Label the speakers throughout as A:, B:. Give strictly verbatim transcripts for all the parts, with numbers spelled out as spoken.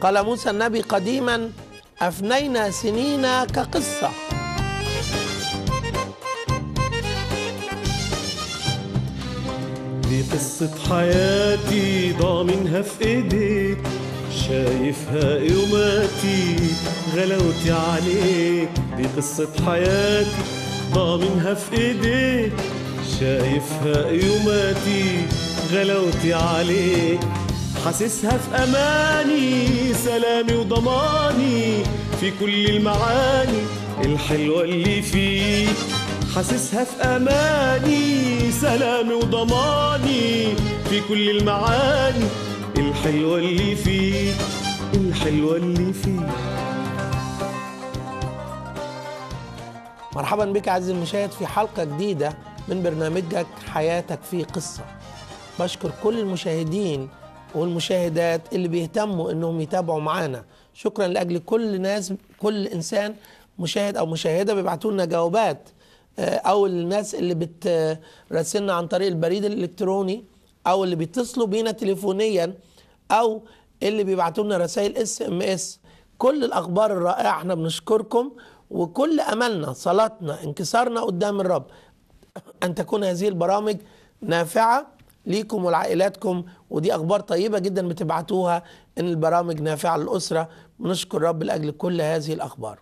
A: قال موسى النبي قديما أفنينا سنين كقصة.
B: دي قصة حياتي ضامنها في ايديك، شايفها يوماتي غلاوتي عليك. دي قصة حياتي ضامنها في ايديك، شايفها يوماتي غلاوتي عليك. حاسسها في اماني سلامي وضماني في كل المعاني الحلوة اللي فيك. حاسسها في اماني سلامي وضماني في كل المعاني الحلوة اللي فيك، الحلوة اللي فيك.
A: مرحبا بك عزيزي المشاهد في حلقة جديدة من برنامجك حياتك في قصة. بشكر كل المشاهدين والمشاهدات اللي بيهتموا انهم يتابعوا معانا. شكرا لاجل كل ناس، كل انسان مشاهد او مشاهده بيبعتوا لنا جوابات، او الناس اللي بتراسلنا عن طريق البريد الالكتروني، او اللي بيتصلوا بينا تليفونيا، او اللي بيبعتوا لنا رسائل اس ام اس. كل الاخبار الرائعه احنا بنشكركم، وكل املنا صلاتنا انكسارنا قدام الرب ان تكون هذه البرامج نافعه ليكم ولعائلاتكم. ودي اخبار طيبه جدا بتبعتوها ان البرامج نافعه للاسره. بنشكر الرب لاجل كل هذه الاخبار.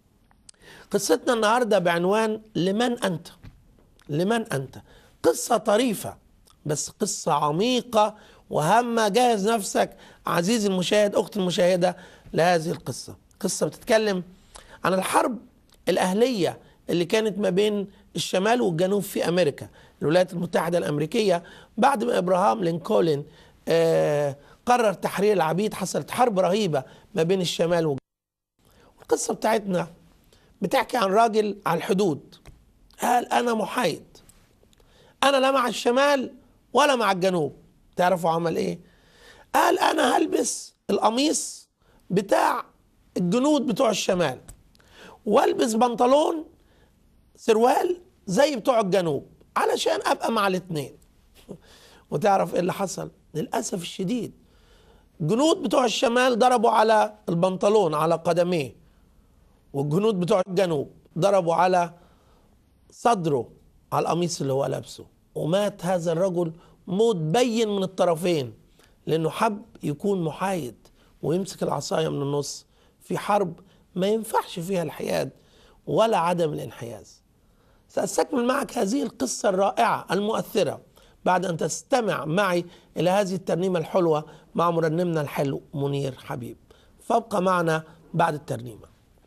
A: قصتنا النهارده بعنوان لمن انت؟ لمن انت؟ قصه طريفه بس قصه عميقه وهامه. جهز نفسك عزيزي المشاهد، اختي المشاهده، لهذه القصه. قصه بتتكلم عن الحرب الاهليه اللي كانت ما بين الشمال والجنوب في امريكا، الولايات المتحده الامريكيه، بعد ما ابراهام لينكولن آه قرر تحرير العبيد. حصلت حرب رهيبه ما بين الشمال والجنوب. القصه بتاعتنا بتحكي عن راجل على الحدود قال انا محايد، انا لا مع الشمال ولا مع الجنوب. تعرفوا عمل ايه؟ قال انا هلبس القميص بتاع الجنود بتوع الشمال، والبس بنطلون سروال زي بتوع الجنوب علشان ابقى مع الاثنين. وتعرف ايه اللي حصل؟ للاسف الشديد الجنود بتوع الشمال ضربوا على البنطلون على قدميه، والجنود بتوع الجنوب ضربوا على صدره على القميص اللي هو لابسه. ومات هذا الرجل موت بين من الطرفين، لانه حب يكون محايد ويمسك العصايه من النص في حرب ما ينفعش فيها الحياد ولا عدم الانحياز. سأستكمل معك هذه القصة الرائعة المؤثرة بعد أن تستمع معي إلى هذه الترنيمة الحلوة مع مرنمنا الحلو منير حبيب. فابقى معنا بعد الترنيمة.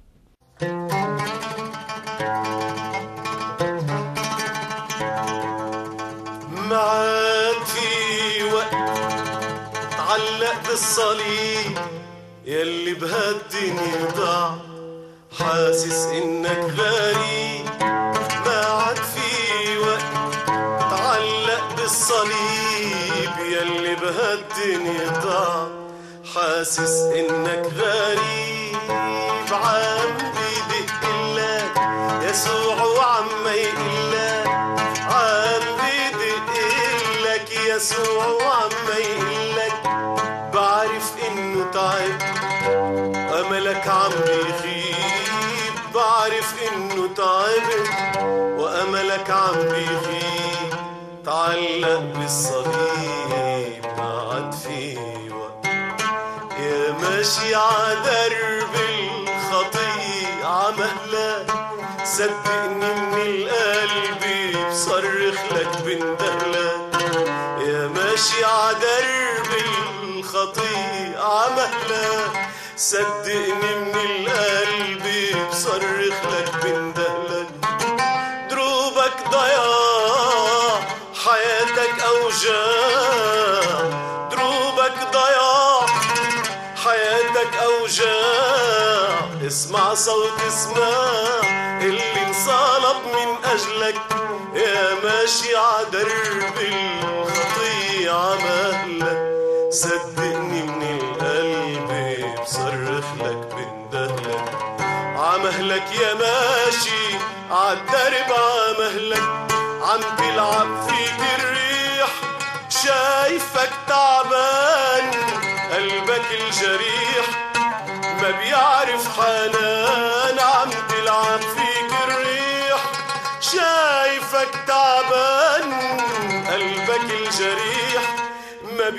B: معاك في وقت تعلق بالصليب يلي بهالدنيا ضاع، حاسس إنك غريب. معاك في وقت تعلق بالصليب يلي بهالدنيا ضاع، حاسس إنك غريب. عم بدقلك يسوع وعم يقلك، عم بدقلك يسوع وعم يقلك. بعرف إنه تعب أملك عم بيغيب، بعرف إنه تعب وأملك عم بيغيب. تعلق بالصليب ما عاد في وقت، يا ماشي عدرب الخطية عمهلك. صدقني من القلب بصرخ لك بندهلك، يا ماشي عدرب الخطية عمهلك. صدقني من القلب بصرخ لك بندهلك. دروبك ضياع حياتك أوجاع، دروبك ضياع حياتك أوجاع. اسمع صوت اسمع اللي انصلب من أجلك، يا ماشي عدرب الخطية عمهلك. صدقني من القلب بصرخ لك بندهلك. عمهلك يا ماشي عالدرب عمهلك، عم تلعب فيك الريح. شايفك تعبان قلبك الجريح،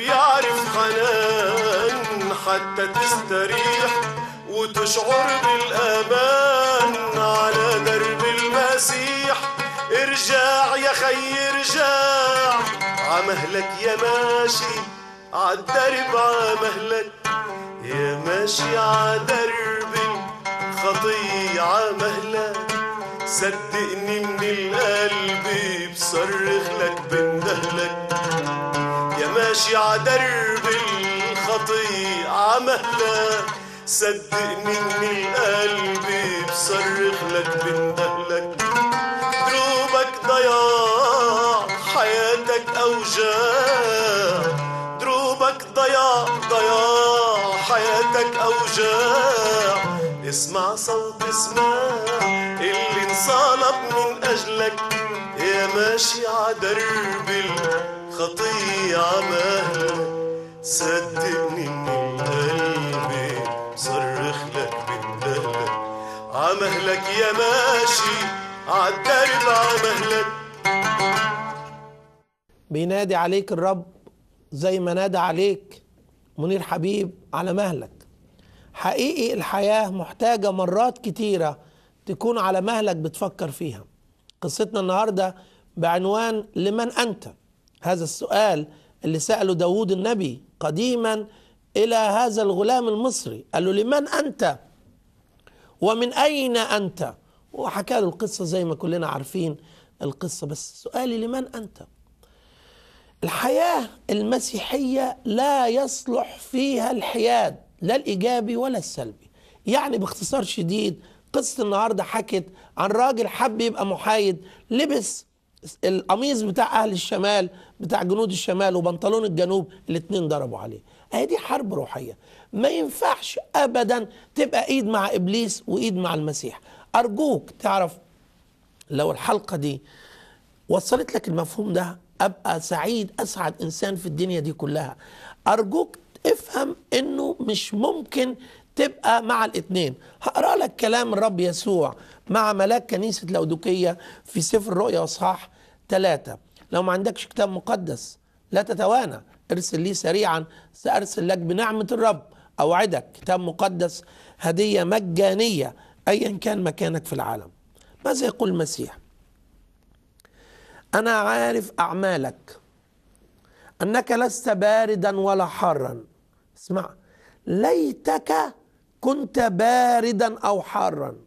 B: يعرف حنان حتى تستريح وتشعر بالأمان على درب المسيح. ارجع يا خي ارجع عمهلك يا ماشي عالدرب عمهلك، يا ماشي عالدرب الخطية عمهلك. صدقني من القلب بصرخ لك بندهلك، يا ماشي عالدرب الخطية عمهلك. صدقني من القلب بصرخ لك بندهلك. دروبك ضياع حياتك أوجاع، دروبك ضياع ضياع حياتك أوجاع. اسمع صوت اسمع اللي انصلب من أجلك، يا ماشي عدرب الخطية عمهلك. صدقني من قلبي صرخ لك بندهلك، عمهلك يا ماشي عالدرب عمهلك.
A: بينادي عليك الرب زي ما نادى عليك منير حبيب على مهلك. حقيقي الحياة محتاجة مرات كتيرة تكون على مهلك بتفكر فيها. قصتنا النهاردة بعنوان لمن أنت؟ هذا السؤال اللي سأله داود النبي قديما إلى هذا الغلام المصري، قال له لمن أنت ومن أين أنت؟ وحكى له القصة زي ما كلنا عارفين القصة، بس سؤالي لمن أنت؟ الحياة المسيحية لا يصلح فيها الحياد، لا الإيجابي ولا السلبي. يعني باختصار شديد قصة النهاردة حكت عن راجل حب يبقى محايد، لبس القميص بتاع أهل الشمال بتاع جنود الشمال وبنطلون الجنوب، الاتنين ضربوا عليه. اهي دي حرب روحية، ما ينفعش أبدا تبقى إيد مع إبليس وإيد مع المسيح. أرجوك تعرف لو الحلقة دي وصلت لك المفهوم ده أبقى سعيد، أسعد إنسان في الدنيا دي كلها. أرجوك افهم إنه مش ممكن تبقى مع الاتنين. هقرأ لك كلام الرب يسوع مع ملاك كنيسة لودوكية في سفر الرؤيا وصحاح ثلاثة. لو ما عندكش كتاب مقدس لا تتوانى، ارسل لي سريعا، سأرسل لك بنعمة الرب أوعدك كتاب مقدس هدية مجانية أيا كان مكانك في العالم. ماذا يقول المسيح؟ أنا عارف أعمالك أنك لست باردا ولا حارا. اسمع، ليتك كنت باردا أو حارا،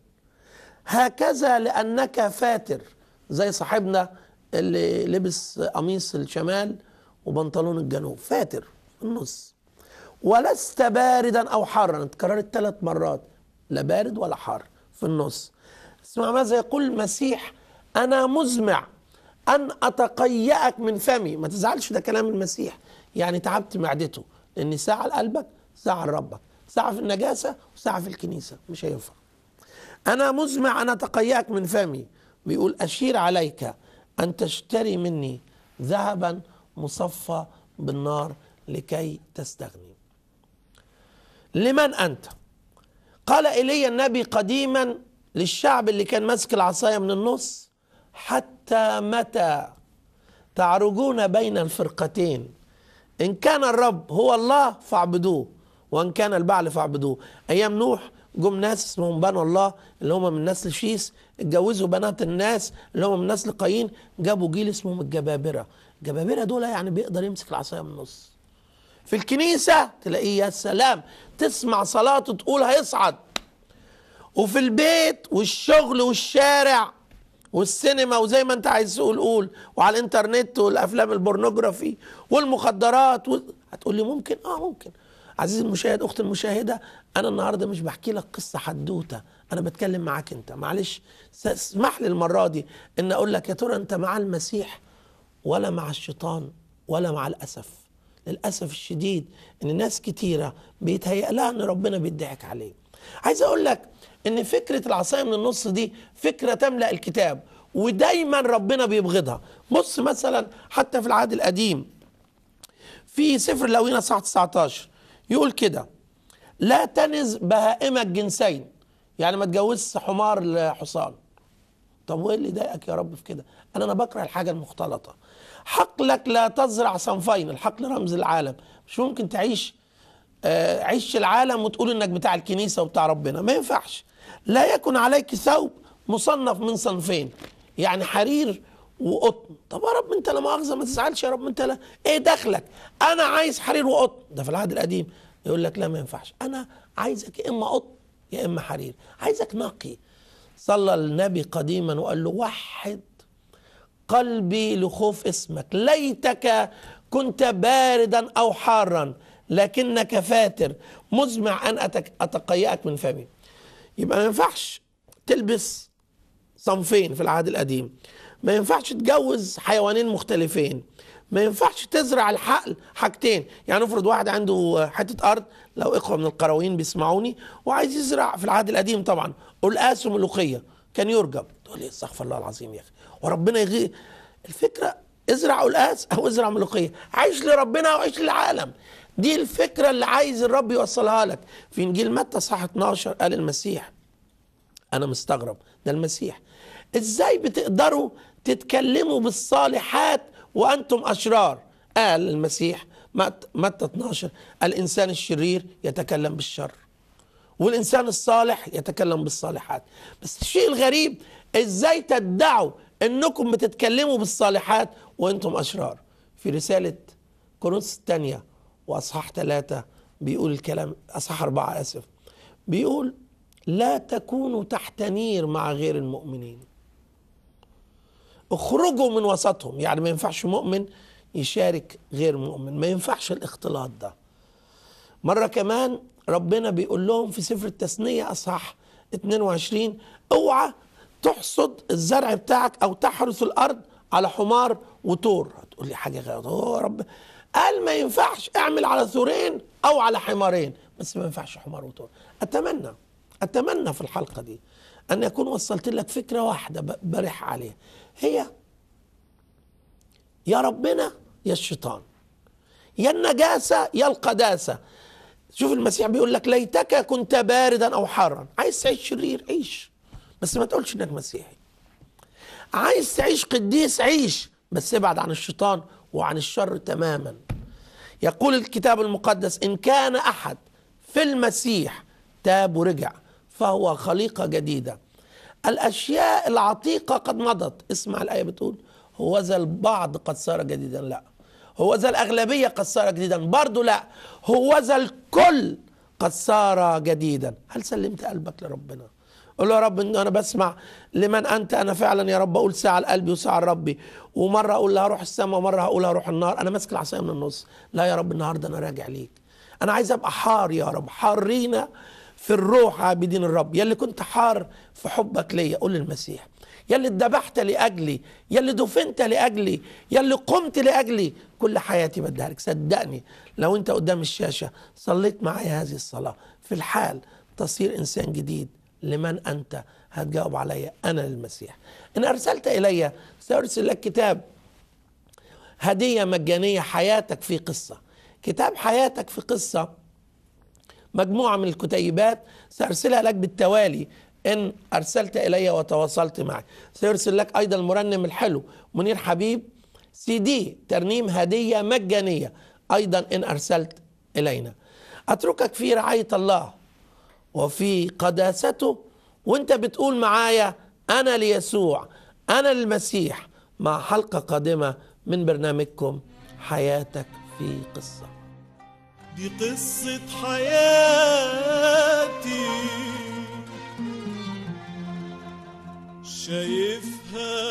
A: هكذا لأنك فاتر، زي صاحبنا اللي لبس قميص الشمال وبنطلون الجنوب، فاتر في النص. ولست باردا أو حارا، اتكررت ثلاث مرات، لا بارد ولا حار، في النص. اسمع ماذا يقول المسيح، أنا مزمع أن أتقيأك من فمي. ما تزعلش، ده كلام المسيح، يعني تعبت معدته، لأن ساعة لقلبك ساعة لربك، ساعة في النجاسة وساعة في الكنيسة، مش هينفع. أنا مزمع أن أتقيأك من فمي. بيقول أشير عليك أن تشتري مني ذهبا مصفى بالنار لكي تستغني. لمن أنت؟ قال إلي النبي قديما للشعب اللي كان ماسك العصاية من النص، حتى متى تعرجون بين الفرقتين؟ إن كان الرب هو الله فاعبدوه، وإن كان البعل فاعبدوه. أيام نوح جم ناس اسمهم بنو الله اللي هم من نسل شيس، اتجوزوا بنات الناس اللي هم من نسل قايين، جابوا جيل اسمهم الجبابرة. الجبابرة دول يعني بيقدر يمسك العصاية من النص. في الكنيسة تلاقيه يا سلام، تسمع صلاته تقول هيصعد. وفي البيت والشغل والشارع والسينما وزي ما انت عايز تقول قول، وعلى الانترنت والافلام البورنوجرافي والمخدرات و... هتقول لي ممكن؟ اه ممكن. عزيزي المشاهد، اختي المشاهده، انا النهارده مش بحكي لك قصه حدوته، انا بتكلم معاك انت. معلش اسمح لي المره دي ان اقول لك، يا ترى انت مع المسيح ولا مع الشيطان ولا مع الاسف؟ للاسف الشديد ان ناس كتيره بيتهيأ لها ان ربنا بيضحك عليه. عايز اقول لك ان فكره العصايه من النص دي فكره تملأ الكتاب، ودايما ربنا بيبغضها. بص مثلا حتى في العهد القديم في سفر لاويين اصحاح تسعة عشر يقول كده: لا تنز بهائم الجنسين، يعني ما تجوزش حمار لحصان. طب وايه اللي ضايقك يا رب في كده؟ انا انا بكره الحاجه المختلطه. حقلك لا تزرع صنفين، الحقل رمز العالم، مش ممكن تعيش آه عيش العالم وتقول انك بتاع الكنيسه وبتاع ربنا، ما ينفعش. لا يكن عليك ثوب مصنف من صنفين، يعني حرير وقطن. طب يا رب انت لا مؤاخذه ما تزعلش يا رب، انت لا ايه دخلك؟ انا عايز حرير وقطن، ده في العهد القديم. يقول لك لا ما ينفعش، انا عايزك يا اما قطن يا اما حرير، عايزك نقي. صلى النبي قديما وقال له وحد قلبي لخوف اسمك، ليتك كنت باردا او حارا لكنك فاتر مزمع ان اتقيأك من فمي. يبقى ما ينفعش تلبس صنفين في العهد القديم، ما ينفعش تجوز حيوانين مختلفين، ما ينفعش تزرع الحقل حاجتين. يعني افرض واحد عنده حته ارض، لو اخوه من القرويين بيسمعوني، وعايز يزرع في العهد القديم طبعا قلقاس وملوخيه، كان يرجم. تقول لي استغفر الله العظيم يا اخي، وربنا يغير الفكره، ازرع قلقاس او ازرع ملوخيه، عيش لربنا وعيش للعالم. دي الفكره اللي عايز الرب يوصلها لك. في انجيل متى صح اتناشر قال المسيح، انا مستغرب، ده المسيح، ازاي بتقدروا تتكلموا بالصالحات وانتم اشرار؟ قال المسيح متى اتناشر الانسان الشرير يتكلم بالشر والانسان الصالح يتكلم بالصالحات. بس الشيء الغريب، ازاي تدعوا انكم بتتكلموا بالصالحات وانتم اشرار؟ في رسالة كورنثوس الثانية واصحاح ثلاثة بيقول الكلام، اصحاح أربعة اسف، بيقول لا تكونوا تحت نير مع غير المؤمنين، اخرجوا من وسطهم. يعني ما ينفعش مؤمن يشارك غير مؤمن، ما ينفعش الاختلاط ده. مرة كمان ربنا بيقول لهم في سفر التثنية اصحاح اتنين وعشرين اوعى تحصد الزرع بتاعك او تحرث الارض على حمار وتور. هتقول لي حاجة غير، هو رب قال ما ينفعش، اعمل على ثورين او على حمارين، بس ما ينفعش حمار وتور. اتمنى اتمنى في الحلقة دي ان يكون وصلت لك فكرة واحدة برح عليها، هي يا ربنا يا الشيطان، يا النجاسة يا القداسة. شوف المسيح بيقول لك ليتك كنت باردا او حارا. عايز تعيش شرير عيش، بس ما تقولش انك مسيحي. عايز تعيش قديس عيش، بس ابعد عن الشيطان وعن الشر تماما. يقول الكتاب المقدس ان كان احد في المسيح تاب ورجع فهو خليقة جديدة، الاشياء العتيقة قد مضت. اسمع الآية بتقول هو ذا البعض قد صار جديدا، لا. هو ذا الأغلبية قد صار جديدا، برضو لا. هو ذا الكل قد صار جديدا. هل سلمت قلبك لربنا؟ قول له يا رب انا بسمع لمن انت، انا فعلا يا رب اقول ساعة لقلبي وساعة لربي، ومرة اقول هروح السماء ومرة هقول هروح النار، انا ماسك العصاية من النص. لا يا رب النهارده انا راجع ليك، انا عايز ابقى حار يا رب، حارينا في الروح عابدين الرب. يا اللي كنت حار في حبك ليا، قول للمسيح يا اللي اتذبحت لاجلي، يا اللي دفنت لاجلي، يا اللي قمت لاجلي، كل حياتي بديها لك. صدقني لو انت قدام الشاشة صليت معايا هذه الصلاة، في الحال تصير انسان جديد. لمن انت؟ هتجاوب عليا انا للمسيح. ان ارسلت الي سارسل لك كتاب هدية مجانية، حياتك في قصة. كتاب حياتك في قصة مجموعة من الكتيبات سأرسلها لك بالتوالي إن أرسلت إلي وتواصلت معي. سيرسل لك أيضا المرنم الحلو منير حبيب سي دي ترنيم هدية مجانية أيضا إن أرسلت إلينا. أتركك في رعاية الله وفي قداسته، وانت بتقول معايا أنا ليسوع، أنا للمسيح، مع حلقة قادمة من برنامجكم حياتك في قصة.
B: دي قصة حياتي شايفها